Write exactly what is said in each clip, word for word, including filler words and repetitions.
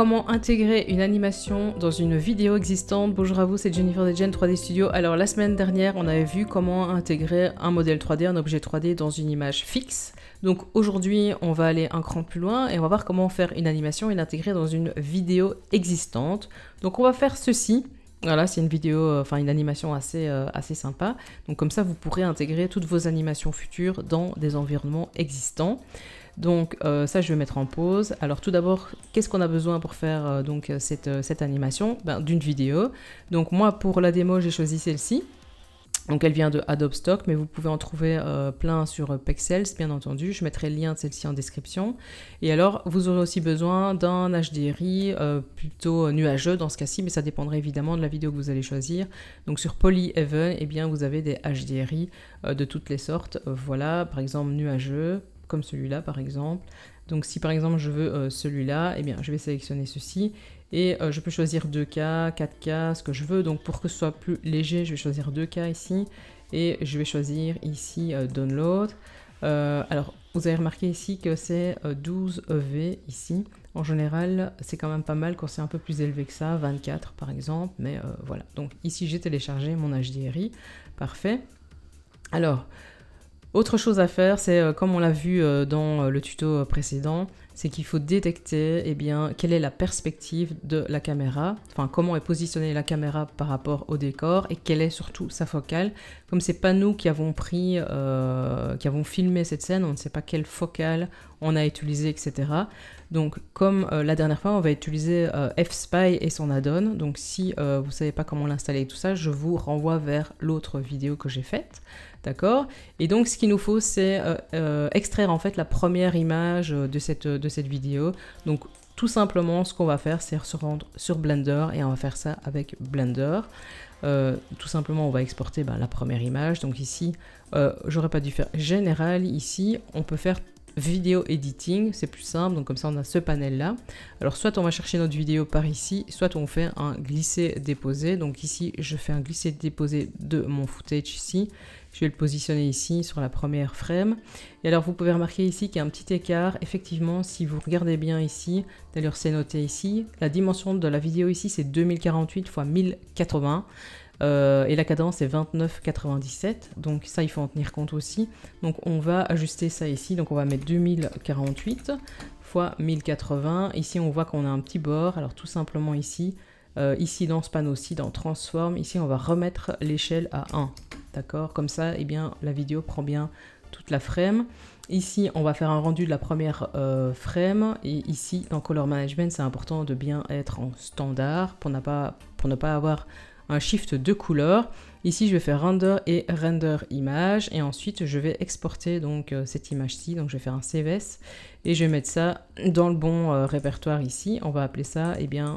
comment intégrer une animation dans une vidéo existante. Bonjour à vous, c'est Jennifer de Gen trois D Studio. Alors la semaine dernière, on avait vu comment intégrer un modèle trois D, un objet trois D dans une image fixe. Donc aujourd'hui, on va aller un cran plus loin et on va voir comment faire une animation et l'intégrer dans une vidéo existante. Donc on va faire ceci. Voilà, c'est une vidéo, enfin une animation assez, euh, assez sympa. Donc comme ça, vous pourrez intégrer toutes vos animations futures dans des environnements existants. Donc euh, ça, je vais mettre en pause. Alors tout d'abord, qu'est-ce qu'on a besoin pour faire euh, donc cette, euh, cette animation? Ben, d'une vidéo. Donc moi, pour la démo, j'ai choisi celle-ci. Donc elle vient de Adobe Stock, mais vous pouvez en trouver euh, plein sur Pexels, bien entendu. Je mettrai le lien de celle-ci en description. Et alors, vous aurez aussi besoin d'un H D R I euh, plutôt nuageux dans ce cas-ci, mais ça dépendrait évidemment de la vidéo que vous allez choisir. Donc sur Polyhaven, eh bien, vous avez des H D R I euh, de toutes les sortes. Euh, voilà, par exemple nuageux, comme celui-là par exemple. Donc si par exemple je veux euh, celui-là, eh bien je vais sélectionner ceci et euh, je peux choisir deux K, quatre K, ce que je veux. Donc pour que ce soit plus léger, je vais choisir deux K ici et je vais choisir ici euh, Download. Euh, alors vous avez remarqué ici que c'est euh, douze E V ici. En général, c'est quand même pas mal quand c'est un peu plus élevé que ça, vingt-quatre par exemple, mais euh, voilà. Donc ici j'ai téléchargé mon H D R I, parfait. Alors, autre chose à faire, c'est euh, comme on l'a vu euh, dans euh, le tuto euh, précédent, c'est qu'il faut détecter eh bien, quelle est la perspective de la caméra, enfin comment est positionnée la caméra par rapport au décor et quelle est surtout sa focale. Comme c'est pas nous qui avons pris, euh, qui avons filmé cette scène, on ne sait pas quelle focale on a utilisé, et cetera. Donc comme euh, la dernière fois, on va utiliser euh, F-Spy et son add-on. Donc si euh, vous ne savez pas comment l'installer et tout ça, je vous renvoie vers l'autre vidéo que j'ai faite. D'accord? Et donc ce qu'il nous faut, c'est euh, euh, extraire en fait la première image de cette, de cette vidéo. Donc tout simplement, ce qu'on va faire, c'est se rendre sur Blender et on va faire ça avec Blender. Euh, tout simplement, on va exporter ben, la première image. Donc ici, euh, j'aurais pas dû faire général. Ici, on peut faire vidéo editing, c'est plus simple. Donc comme ça, on a ce panel-là. Alors soit on va chercher notre vidéo par ici, soit on fait un glisser-déposer. Donc ici, je fais un glisser-déposer de mon footage ici. Je vais le positionner ici sur la première frame. Et alors vous pouvez remarquer ici qu'il y a un petit écart. Effectivement, si vous regardez bien ici, d'ailleurs c'est noté ici, la dimension de la vidéo ici c'est deux mille quarante-huit par mille quatre-vingts. Euh, et la cadence est vingt-neuf virgule quatre-vingt-dix-sept, donc ça il faut en tenir compte aussi. Donc on va ajuster ça ici, donc on va mettre deux mille quarante-huit fois mille quatre-vingts. Ici on voit qu'on a un petit bord, alors tout simplement ici, euh, ici dans ce panneau-ci, dans Transform, ici on va remettre l'échelle à un. D'accord, comme ça, eh bien, la vidéo prend bien toute la frame. Ici, on va faire un rendu de la première euh, frame. Et ici, dans Color Management, c'est important de bien être en standard pour ne pas, pour ne pas avoir un shift de couleur. Ici, je vais faire Render et Render Image. Et ensuite, je vais exporter donc euh, cette image-ci. Donc, je vais faire un C V S. Et je vais mettre ça dans le bon euh, répertoire ici. On va appeler ça, eh bien...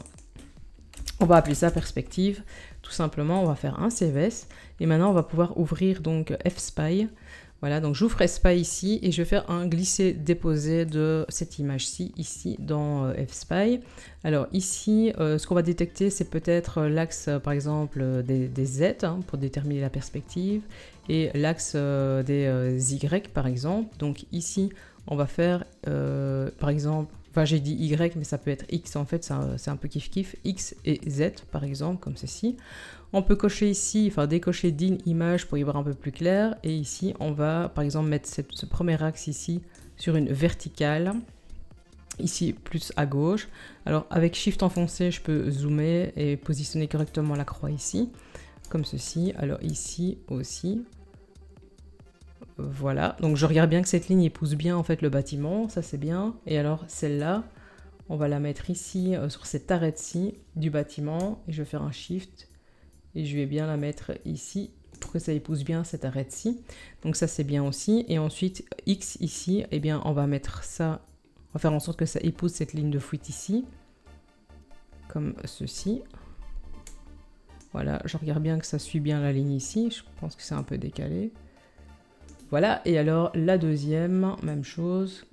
On va appeler ça perspective, tout simplement, on va faire un C V S et maintenant on va pouvoir ouvrir donc F-Spy. Voilà, donc j'ouvre F-Spy ici et je vais faire un glisser-déposer de cette image-ci, ici dans euh, F-Spy. Alors ici, euh, ce qu'on va détecter, c'est peut-être l'axe, euh, par exemple, euh, des, des Z hein, pour déterminer la perspective et l'axe euh, des euh, Y, par exemple. Donc ici, on va faire, euh, par exemple, enfin j'ai dit Y, mais ça peut être X en fait, c'est un, un peu kiff-kiff, X et Z par exemple, comme ceci. On peut cocher ici, enfin décocher d'in image pour y voir un peu plus clair. Et ici, on va par exemple mettre cette, ce premier axe ici sur une verticale. Ici, plus à gauche. Alors avec Shift enfoncé, je peux zoomer et positionner correctement la croix ici, comme ceci. Alors ici aussi. Voilà, donc je regarde bien que cette ligne épouse bien en fait le bâtiment, ça c'est bien. Et alors celle-là, on va la mettre ici euh, sur cette arête-ci du bâtiment. Et je vais faire un Shift et je vais bien la mettre ici pour que ça épouse bien cette arête-ci. Donc ça c'est bien aussi. Et ensuite X ici, eh bien on va mettre ça, on va faire en sorte que ça épouse cette ligne de fuite ici, comme ceci. Voilà, je regarde bien que ça suit bien la ligne ici, je pense que c'est un peu décalé. Voilà, et alors la deuxième, même chose.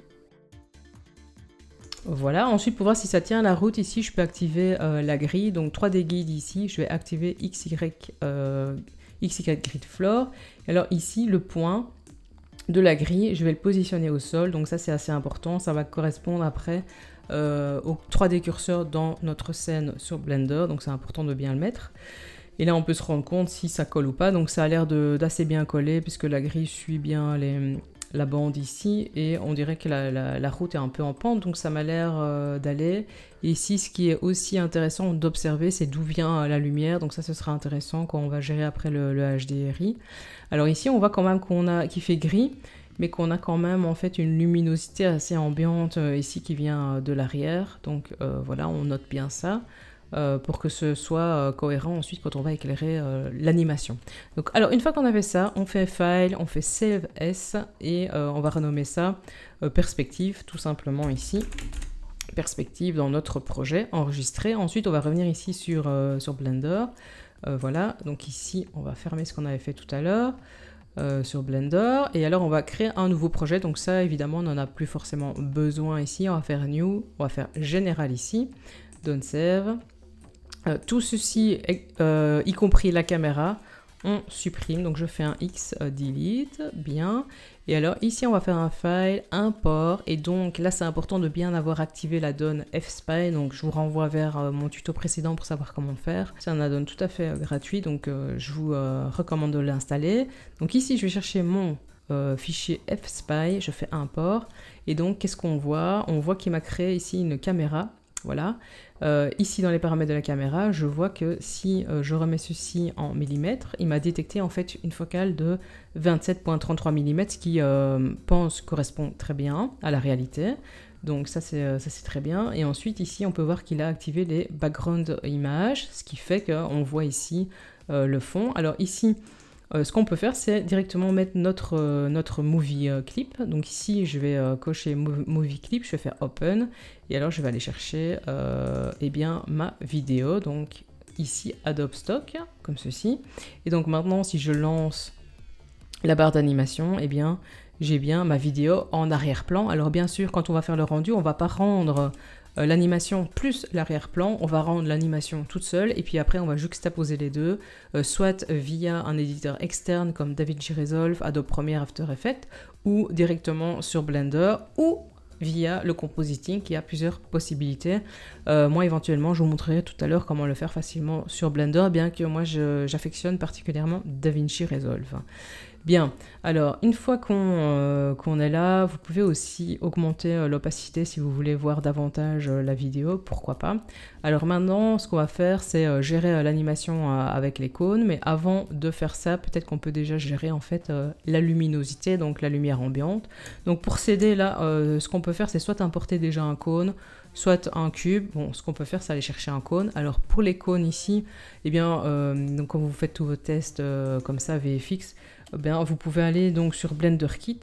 Voilà, ensuite pour voir si ça tient la route, ici je peux activer euh, la grille, donc trois D guide ici, je vais activer X Y, euh, X Y Grid Floor. Et alors ici, le point de la grille, je vais le positionner au sol, donc ça c'est assez important, ça va correspondre après euh, au trois D curseur dans notre scène sur Blender, donc c'est important de bien le mettre. Et là on peut se rendre compte si ça colle ou pas, donc ça a l'air d'assez bien coller puisque la grille suit bien les, la bande ici et on dirait que la, la, la route est un peu en pente, donc ça m'a l'air euh, d'aller. Et ici ce qui est aussi intéressant d'observer, c'est d'où vient la lumière, donc ça ce sera intéressant quand on va gérer après le, le H D R I. Alors ici on voit quand même qu'on a qu'il fait gris, mais qu'on a quand même en fait une luminosité assez ambiante euh, ici qui vient euh, de l'arrière, donc euh, voilà, on note bien ça. Euh, pour que ce soit euh, cohérent ensuite quand on va éclairer euh, l'animation. Donc, alors une fois qu'on a fait ça, on fait File, on fait Save As et euh, on va renommer ça euh, Perspective tout simplement ici. Perspective dans notre projet, enregistré. Ensuite on va revenir ici sur, euh, sur Blender. Euh, voilà, donc ici on va fermer ce qu'on avait fait tout à l'heure. Euh, sur Blender, et alors on va créer un nouveau projet, donc ça évidemment on n'en a plus forcément besoin ici, on va faire New, on va faire Général ici, Don't Save. Euh, tout ceci, euh, y compris la caméra, on supprime. Donc je fais un X euh, delete, bien. Et alors ici on va faire un file, import. Et donc là c'est important de bien avoir activé la donne F-Spy. Donc je vous renvoie vers euh, mon tuto précédent pour savoir comment faire. C'est un add-on tout à fait euh, gratuit, donc euh, je vous euh, recommande de l'installer. Donc ici je vais chercher mon euh, fichier F-Spy, je fais import. Et donc qu'est-ce qu'on voit? On voit qu'il m'a créé ici une caméra. Voilà. Euh, ici dans les paramètres de la caméra, je vois que si euh, je remets ceci en millimètres, il m'a détecté en fait une focale de vingt-sept virgule trente-trois millimètres, ce qui euh, pense correspond très bien à la réalité. Donc ça c'est ça c'est très bien. Et ensuite ici on peut voir qu'il a activé les background images, ce qui fait qu'on voit ici euh, le fond. Alors ici, Euh, ce qu'on peut faire, c'est directement mettre notre, euh, notre movie euh, clip. Donc ici, je vais euh, cocher movie clip, je vais faire open, et alors je vais aller chercher euh, eh bien, ma vidéo. Donc ici, Adobe Stock, comme ceci. Et donc maintenant, si je lance la barre d'animation, eh bien, j'ai bien ma vidéo en arrière-plan. Alors bien sûr, quand on va faire le rendu, on ne va pas rendre Euh, l'animation plus l'arrière-plan, on va rendre l'animation toute seule et puis après on va juxtaposer les deux, euh, soit via un éditeur externe comme DaVinci Resolve, Adobe Premiere, After Effects, ou directement sur Blender, ou via le compositing qui a plusieurs possibilités. Euh, moi éventuellement je vous montrerai tout à l'heure comment le faire facilement sur Blender, bien que moi j'affectionne particulièrement DaVinci Resolve. Bien, alors une fois qu'on euh, qu'on est là, vous pouvez aussi augmenter euh, l'opacité si vous voulez voir davantage euh, la vidéo, pourquoi pas. Alors maintenant, ce qu'on va faire, c'est euh, gérer euh, l'animation euh, avec les cônes, mais avant de faire ça, peut-être qu'on peut déjà gérer en fait euh, la luminosité, donc la lumière ambiante. Donc pour s'aider là, euh, ce qu'on peut faire, c'est soit importer déjà un cône, soit un cube. Bon, ce qu'on peut faire, c'est aller chercher un cône. Alors pour les cônes ici, eh bien, euh, donc quand vous faites tous vos tests euh, comme ça, V F X, eh bien, vous pouvez aller donc sur Blender Kit,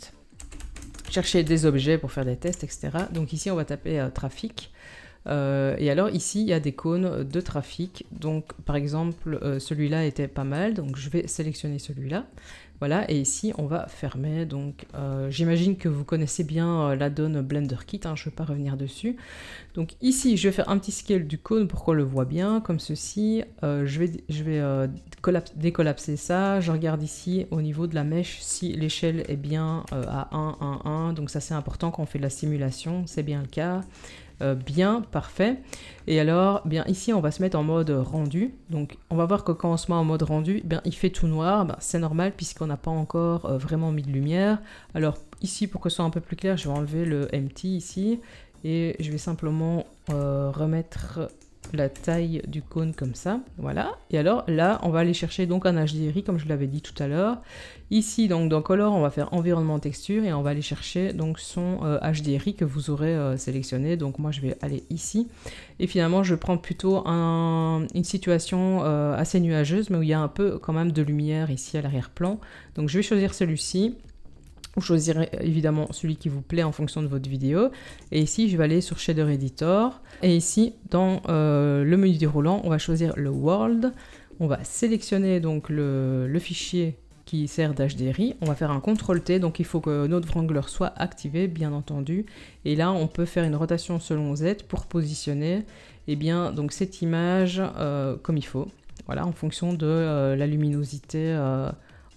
chercher des objets pour faire des tests, et cetera. Donc ici, on va taper euh, trafic. Euh, et alors ici, il y a des cônes de trafic. Donc par exemple, euh, celui-là était pas mal. Donc je vais sélectionner celui-là. Voilà, et ici, on va fermer. Donc euh, j'imagine que vous connaissez bien euh, la donne Blender Kit, hein, je ne vais pas revenir dessus. Donc ici, je vais faire un petit scale du cône pour qu'on le voit bien, comme ceci. Euh, je vais, je vais euh, décollapser ça. Je regarde ici au niveau de la mèche si l'échelle est bien euh, à un, un, un. Donc ça, c'est important quand on fait de la simulation, c'est bien le cas. Euh, bien, parfait. Et alors, bien ici, on va se mettre en mode rendu. Donc, on va voir que quand on se met en mode rendu, bien, il fait tout noir. Ben, c'est normal puisqu'on n'a pas encore euh, vraiment mis de lumière. Alors, ici, pour que ce soit un peu plus clair, je vais enlever le empty ici. Et je vais simplement euh, remettre la taille du cône comme ça, voilà. Et alors là, on va aller chercher donc un H D R I comme je l'avais dit tout à l'heure. Ici, donc dans Color, on va faire Environnement Texture et on va aller chercher donc son euh, H D R I que vous aurez euh, sélectionné. Donc moi, je vais aller ici. Et finalement, je prends plutôt un, une situation euh, assez nuageuse, mais où il y a un peu quand même de lumière ici à l'arrière-plan. Donc je vais choisir celui-ci. Vous choisirez évidemment celui qui vous plaît en fonction de votre vidéo. Et ici, je vais aller sur Shader Editor. Et ici, dans euh, le menu déroulant, on va choisir le World. On va sélectionner donc le, le fichier qui sert d'H D R I. On va faire un contrôle T, donc il faut que notre Wrangler soit activé, bien entendu. Et là, on peut faire une rotation selon Z pour positionner eh bien, donc cette image euh, comme il faut. Voilà, en fonction de euh, la luminosité euh,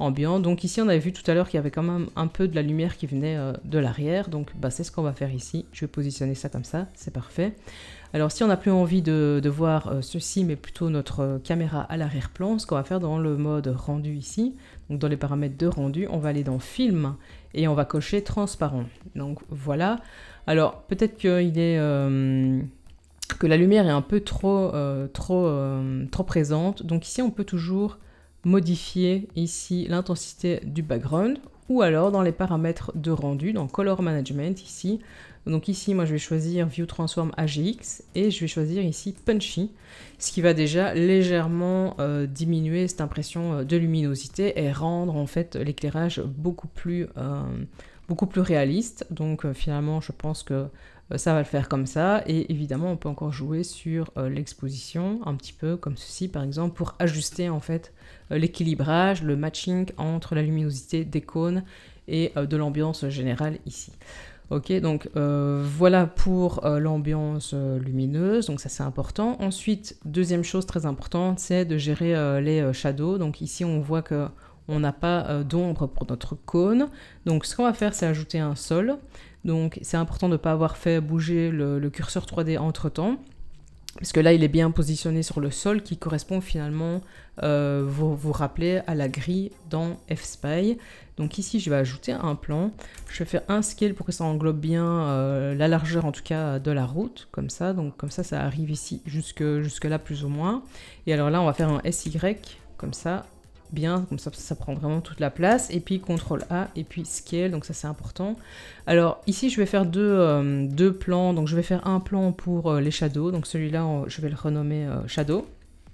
ambiant. Donc ici on avait vu tout à l'heure qu'il y avait quand même un peu de la lumière qui venait euh, de l'arrière, donc bah, c'est ce qu'on va faire ici. Je vais positionner ça comme ça, c'est parfait. Alors si on n'a plus envie de, de voir euh, ceci, mais plutôt notre euh, caméra à l'arrière-plan, ce qu'on va faire dans le mode rendu ici, donc dans les paramètres de rendu, on va aller dans film et on va cocher transparent. Donc voilà. Alors peut-être qu'il est euh, que la lumière est un peu trop euh, trop euh, trop présente. Donc ici on peut toujours modifier ici l'intensité du background, ou alors dans les paramètres de rendu, dans Color Management ici. Donc ici, moi je vais choisir View Transform A G X et je vais choisir ici Punchy, ce qui va déjà légèrement euh, diminuer cette impression de luminosité et rendre en fait l'éclairage beaucoup plus euh, beaucoup plus réaliste. Donc euh, finalement, je pense que euh, ça va le faire comme ça. Et évidemment, on peut encore jouer sur euh, l'exposition, un petit peu comme ceci par exemple, pour ajuster en fait euh, l'équilibrage, le matching entre la luminosité des cônes et euh, de l'ambiance générale ici. Ok, donc euh, voilà pour euh, l'ambiance euh, lumineuse, donc ça c'est important. Ensuite, deuxième chose très importante, c'est de gérer euh, les euh, shadows. Donc ici on voit que on n'a pas euh, d'ombre pour notre cône. Donc ce qu'on va faire, c'est ajouter un sol. Donc c'est important de ne pas avoir fait bouger le, le curseur trois D entre temps, parce que là il est bien positionné sur le sol qui correspond finalement, euh, vous vous rappelez, à la grille dans F-Spy. Donc ici je vais ajouter un plan, je vais faire un scale pour que ça englobe bien euh, la largeur en tout cas de la route, comme ça, donc comme ça ça arrive ici jusque, jusque là plus ou moins. Et alors là on va faire un S Y, comme ça, bien, comme ça ça prend vraiment toute la place, et puis contrôle A, et puis scale, donc ça c'est important. Alors ici je vais faire deux, euh, deux plans, donc je vais faire un plan pour euh, les shadows, donc celui-là je vais le renommer euh, shadow.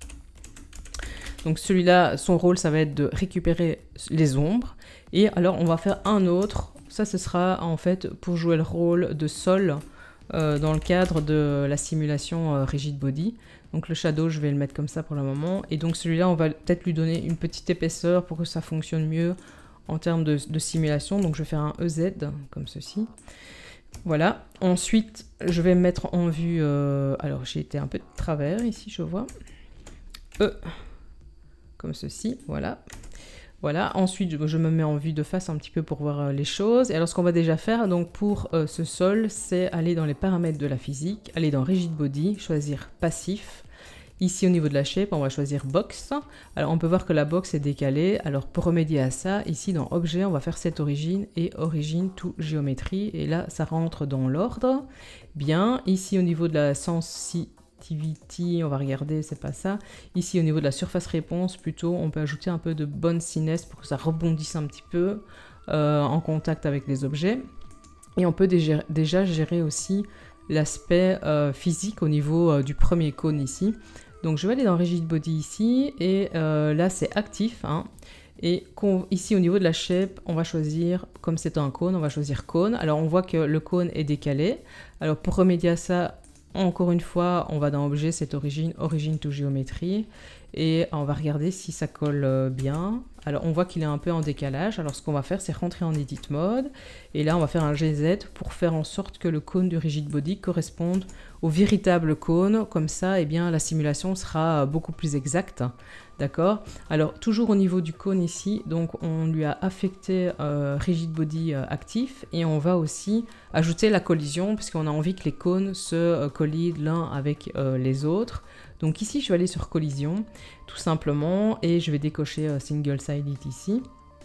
Donc celui-là, son rôle, ça va être de récupérer les ombres. Et alors, on va faire un autre. Ça, ce sera en fait pour jouer le rôle de sol euh, dans le cadre de la simulation euh, Rigid Body. Donc le shadow, je vais le mettre comme ça pour le moment. Et donc celui-là, on va peut-être lui donner une petite épaisseur pour que ça fonctionne mieux en termes de, de simulation. Donc je vais faire un E Z, comme ceci. Voilà. Ensuite, je vais mettre en vue... Euh, alors, j'ai été un peu de travers ici, je vois. E. Comme ceci, voilà. Voilà, ensuite je me mets en vue de face un petit peu pour voir euh, les choses. Et alors ce qu'on va déjà faire donc pour euh, ce sol, c'est aller dans les paramètres de la physique, aller dans Rigid Body, choisir Passif. Ici au niveau de la shape, on va choisir Box. Alors on peut voir que la box est décalée. Alors pour remédier à ça, ici dans Objet, on va faire Set Origin et Origin to Géométrie. Et là, ça rentre dans l'ordre. Bien, ici au niveau de la sensibilité, on va regarder, c'est pas ça. Ici au niveau de la surface réponse, plutôt on peut ajouter un peu de bounciness pour que ça rebondisse un petit peu euh, en contact avec les objets. Et on peut déjà, déjà gérer aussi l'aspect euh, physique au niveau euh, du premier cône ici. Donc je vais aller dans Rigid Body ici et euh, là c'est actif, hein. Et ici au niveau de la shape, on va choisir, comme c'est un cône, on va choisir cône. Alors on voit que le cône est décalé. Alors pour remédier à ça, encore une fois, on va dans Objet, Set Origin, Origin to Géométrie, et on va regarder si ça colle bien. Alors on voit qu'il est un peu en décalage, alors ce qu'on va faire, c'est rentrer en Edit Mode, et là on va faire un G Z pour faire en sorte que le cône du Rigid Body corresponde au véritable cône, comme ça, eh bien, la simulation sera beaucoup plus exacte. D'accord? Alors, toujours au niveau du cône ici, donc on lui a affecté euh, Rigid Body euh, actif et on va aussi ajouter la collision puisqu'on a envie que les cônes se euh, collident l'un avec euh, les autres. Donc ici, je vais aller sur collision, tout simplement, et je vais décocher euh, Single Sided ici.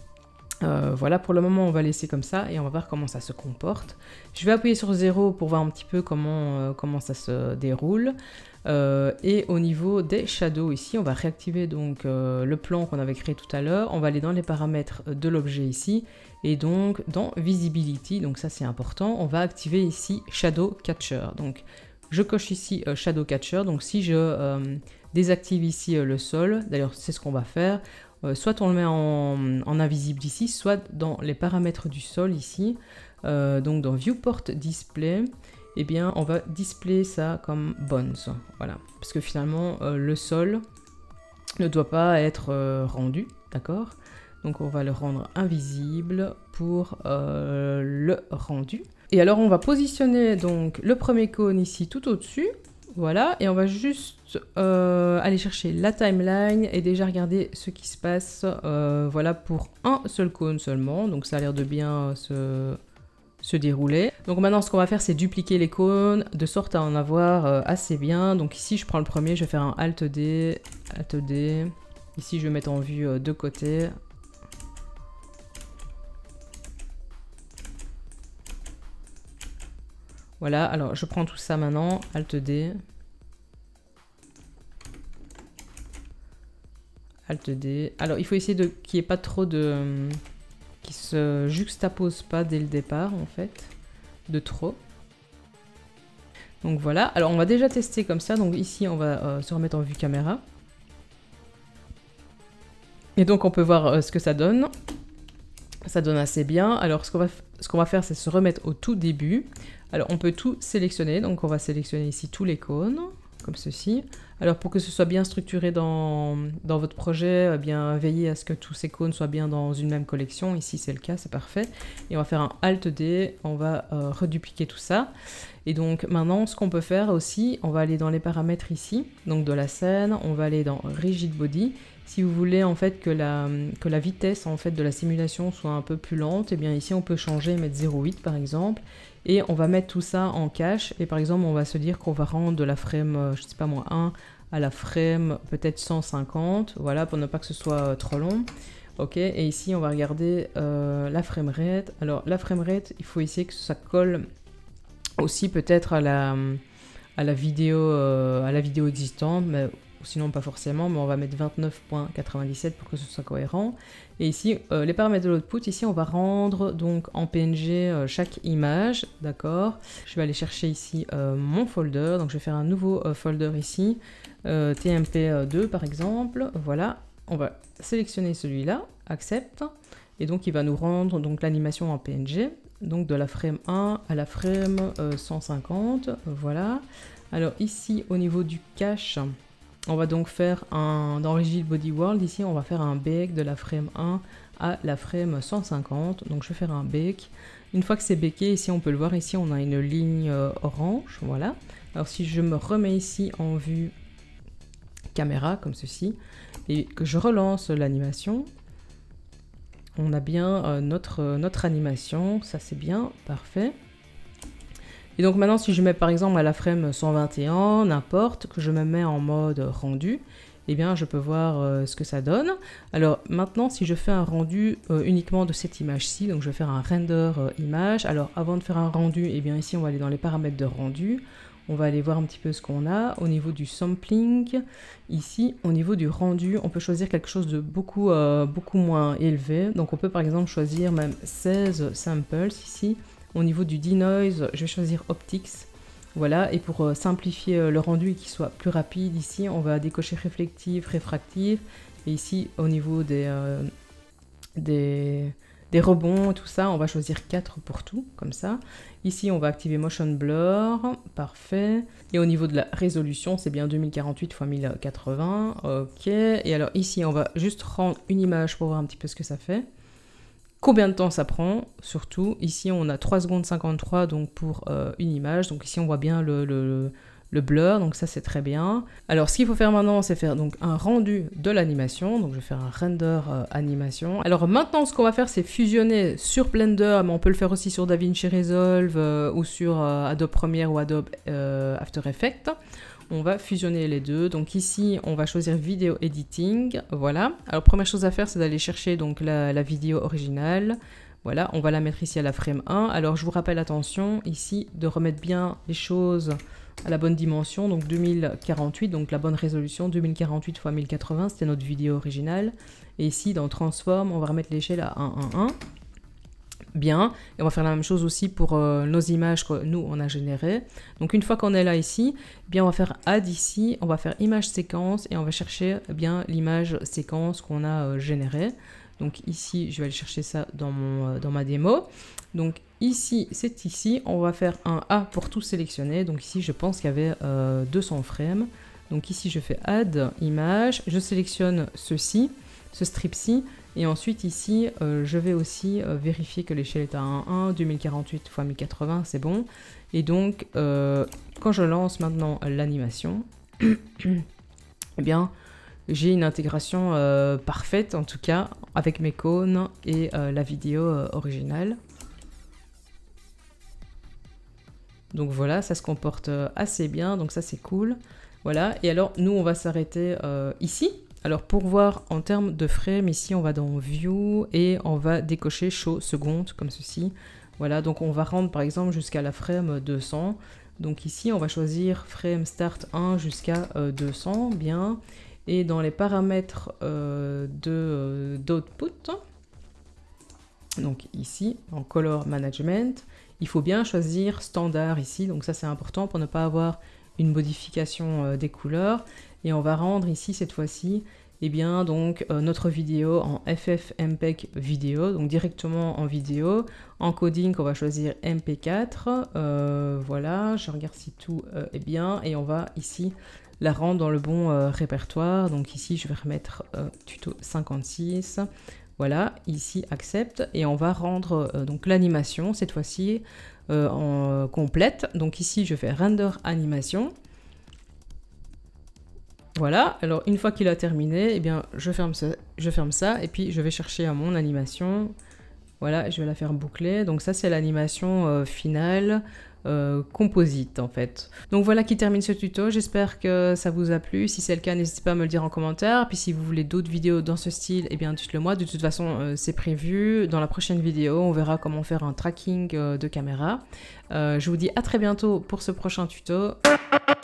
Euh, voilà, pour le moment, on va laisser comme ça et on va voir comment ça se comporte. Je vais appuyer sur zéro pour voir un petit peu comment, euh, comment ça se déroule. Euh, et au niveau des shadows ici, on va réactiver donc euh, le plan qu'on avait créé tout à l'heure. On va aller dans les paramètres de l'objet ici et donc dans Visibility, donc ça c'est important, on va activer ici Shadow Catcher. Donc je coche ici euh, Shadow Catcher, donc si je euh, désactive ici euh, le sol, d'ailleurs c'est ce qu'on va faire, euh, soit on le met en, en invisible ici, soit dans les paramètres du sol ici, euh, donc dans Viewport Display, eh bien on va display ça comme bones, voilà, parce que finalement euh, le sol ne doit pas être euh, rendu, d'accord? Donc on va le rendre invisible pour euh, le rendu. Et alors on va positionner donc le premier cône ici tout au-dessus, Voilà, et on va juste euh, aller chercher la timeline et déjà regarder ce qui se passe. Euh, voilà, pour un seul cône seulement, donc ça a l'air de bien se, se dérouler. Donc maintenant, ce qu'on va faire, c'est dupliquer les cônes de sorte à en avoir euh, assez bien. Donc ici, je prends le premier, je vais faire un Alt D, Alt D. Ici, je vais mettre en vue euh, de côté. Voilà, alors je prends tout ça maintenant, Alt D. Alt D. Alors il faut essayer de qu'il n'y ait pas trop de... qui se juxtapose pas dès le départ en fait, de trop. Donc voilà, alors on va déjà tester comme ça, donc ici on va euh, se remettre en vue caméra. Et donc on peut voir euh, ce que ça donne. Ça donne assez bien. Alors ce qu'on va, ce qu'on va faire, c'est se remettre au tout début. Alors on peut tout sélectionner, donc on va sélectionner ici tous les cônes, comme ceci. Alors pour que ce soit bien structuré dans, dans votre projet, eh bien veillez à ce que tous ces cônes soient bien dans une même collection. Ici c'est le cas, c'est parfait. Et on va faire un Alt D, on va euh, redupliquer tout ça. Et donc maintenant ce qu'on peut faire aussi, on va aller dans les paramètres ici, donc de la scène, on va aller dans Rigid Body. Si vous voulez en fait que la, que la vitesse en fait de la simulation soit un peu plus lente, et eh bien ici on peut changer, mettre zéro virgule huit par exemple. Et on va mettre tout ça en cache. Et par exemple, on va se dire qu'on va rendre de la frame, je sais pas moi, un à la frame peut-être cent cinquante. Voilà, pour ne pas que ce soit trop long. Ok, et ici, on va regarder euh, la framerate. Alors, la framerate, il faut essayer que ça colle aussi peut-être à la, à la vidéo, euh, à la vidéo existante, mais sinon pas forcément, mais on va mettre vingt-neuf virgule quatre-vingt-dix-sept pour que ce soit cohérent. Et ici, euh, les paramètres de l'output, ici on va rendre donc en P N G euh, chaque image, d'accord. Je vais aller chercher ici euh, mon folder, donc je vais faire un nouveau euh, folder ici, euh, T M P deux par exemple, voilà. On va sélectionner celui-là, accepte, et donc il va nous rendre donc l'animation en P N G, donc de la frame un à la frame euh, cent cinquante, voilà. Alors ici, au niveau du cache, on va donc faire un, dans Rigid Body World, ici on va faire un bake de la frame un à la frame cent cinquante, donc je vais faire un bake. Une fois que c'est baké, ici on peut le voir, ici on a une ligne euh, orange, voilà. Alors si je me remets ici en vue caméra, comme ceci, et que je relance l'animation, on a bien euh, notre, euh, notre animation, ça c'est bien, parfait. Et donc maintenant, si je mets par exemple à la frame cent vingt et un, n'importe, que je me mets en mode rendu, eh bien je peux voir euh, ce que ça donne. Alors maintenant, si je fais un rendu euh, uniquement de cette image-ci, donc je vais faire un render euh, image. Alors avant de faire un rendu, eh bien ici on va aller dans les paramètres de rendu. On va aller voir un petit peu ce qu'on a au niveau du sampling. Ici, au niveau du rendu, on peut choisir quelque chose de beaucoup, euh, beaucoup moins élevé. Donc on peut par exemple choisir même seize samples ici. Au niveau du denoise, je vais choisir Optics. Voilà, et pour euh, simplifier euh, le rendu et qu'il soit plus rapide, ici, on va décocher réflective, réfractive. Et ici, au niveau des, euh, des, des rebonds, tout ça, on va choisir quatre pour tout, comme ça. Ici, on va activer Motion Blur, parfait. Et au niveau de la résolution, c'est bien deux mille quarante-huit par mille quatre-vingts, ok. Et alors ici, on va juste rendre une image pour voir un petit peu ce que ça fait. Combien de temps ça prend, surtout. Ici, on a trois secondes cinquante-trois donc pour euh, une image. Donc ici, on voit bien le, le, le blur, donc ça, c'est très bien. Alors, ce qu'il faut faire maintenant, c'est faire donc un rendu de l'animation. Donc, je vais faire un render euh, animation. Alors, maintenant, ce qu'on va faire, c'est fusionner sur Blender, mais on peut le faire aussi sur DaVinci Resolve euh, ou sur euh, Adobe Premiere ou Adobe euh, After Effects. On va fusionner les deux. Donc ici, on va choisir Video Editing. Voilà. Alors, première chose à faire, c'est d'aller chercher donc la, la vidéo originale. Voilà, on va la mettre ici à la frame un. Alors, je vous rappelle, attention, ici, de remettre bien les choses à la bonne dimension. Donc, deux mille quarante-huit, donc la bonne résolution, deux mille quarante-huit par mille quatre-vingts, c'était notre vidéo originale. Et ici, dans Transform, on va remettre l'échelle à un virgule un. Bien, et on va faire la même chose aussi pour euh, nos images que nous on a générées. Donc une fois qu'on est là ici, eh bien on va faire add ici, on va faire image séquence et on va chercher eh bien l'image séquence qu'on a euh, générée. Donc ici, je vais aller chercher ça dans, mon, euh, dans ma démo. Donc ici, c'est ici, on va faire un A pour tout sélectionner. Donc ici, je pense qu'il y avait euh, deux cents frames. Donc ici, je fais add image, je sélectionne ceci, ce strip-ci. Et ensuite ici, euh, je vais aussi euh, vérifier que l'échelle est à un virgule un, deux mille quarante-huit fois mille quatre-vingts, c'est bon. Et donc, euh, quand je lance maintenant l'animation, eh bien, j'ai une intégration euh, parfaite, en tout cas, avec mes cônes et euh, la vidéo euh, originale. Donc voilà, ça se comporte assez bien, donc ça c'est cool. Voilà, et alors nous on va s'arrêter euh, ici. Alors pour voir en termes de frame, ici on va dans View et on va décocher Show seconde, comme ceci. Voilà, donc on va rendre par exemple jusqu'à la frame deux cents. Donc ici on va choisir frame start un jusqu'à euh, deux cents, bien. Et dans les paramètres euh, de euh, d'output, donc ici en Color Management, il faut bien choisir standard ici, donc ça c'est important pour ne pas avoir une modification euh, des couleurs. Et on va rendre ici cette fois-ci eh bien donc euh, notre vidéo en F F M P E G vidéo, donc directement en vidéo. En coding, on va choisir M P quatre, euh, voilà, je regarde si tout euh, est bien, et on va ici la rendre dans le bon euh, répertoire. Donc ici je vais remettre euh, tuto cinquante-six. Voilà, ici accepte, et on va rendre euh, donc l'animation cette fois-ci euh, en euh, complète. Donc ici je fais render animation. Voilà, alors une fois qu'il a terminé, eh bien je ferme ça, je ferme ça et puis je vais chercher à mon animation. Voilà, je vais la faire boucler. Donc ça c'est l'animation euh, finale. Euh, composite en fait. Donc voilà qui termine ce tuto, j'espère que ça vous a plu. Si c'est le cas, n'hésitez pas à me le dire en commentaire. Puis si vous voulez d'autres vidéos dans ce style, eh bien dites-le moi. De toute façon euh, c'est prévu. Dans la prochaine vidéo on verra comment faire un tracking euh, de caméra. Euh, je vous dis à très bientôt pour ce prochain tuto.